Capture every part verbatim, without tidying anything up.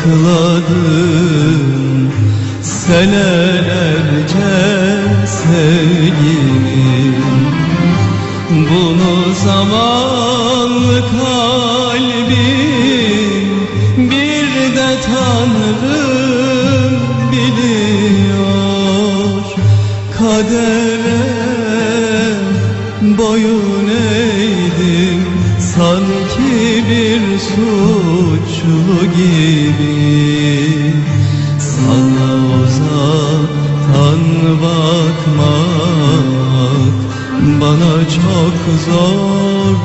sakladın senelerce sevgimi. Bunu zamanlı kalbim bir de Tanrım biliyor. Kadere boyun eğdim sanki bir suçlu gibi. Sana uzaktan bakmak bana çok zor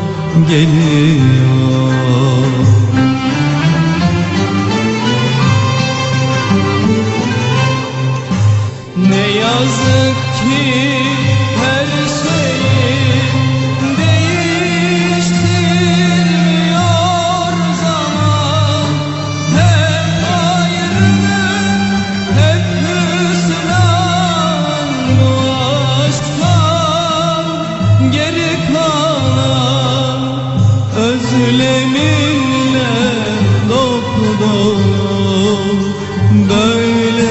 geliyor. Ne yazık ki her şeyi değiştiriyor zaman. Hep ayrılık, hep hüsran, bu aşktan geri kalan özleminle dolu dolu böyle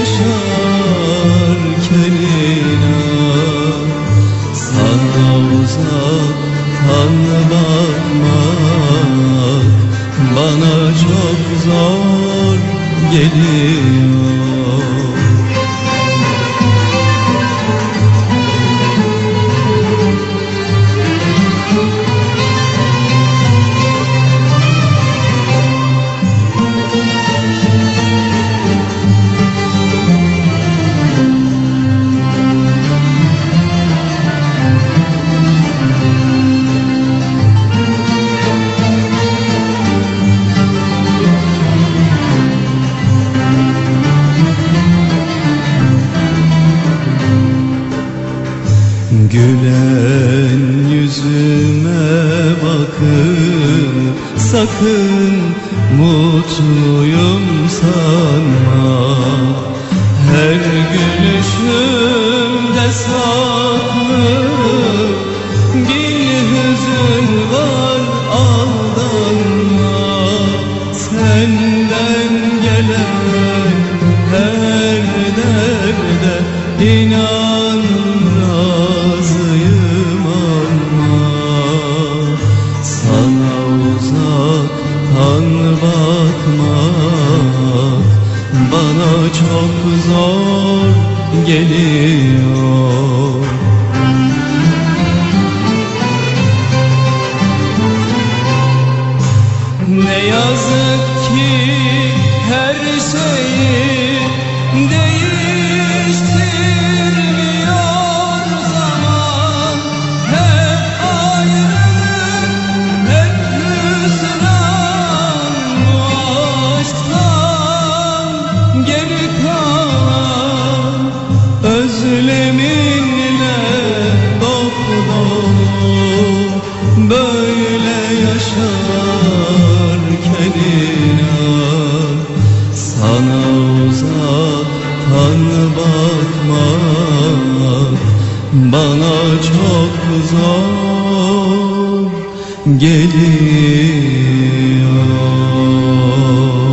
yaşarken inan. Sana uzaktan bakmak bana çok zor geliyor. Gülen yüzüme bakıp sakın mutluyum sanma. Her gülüşümde saklı bin hüzün var, aldanma. Senden gelen her derde inan razıyım ama. Sana uzaktan bakmak bana çok zor geliyor. Ne yazık ki her şeyi değiştirmiyor zaman. Hep ayrılık, hep hüsran, bu aşktan geri kalan özleminle dolu dolu böyle yaşarken inan. Sana uzaktan bakmak bana çok zor geliyor.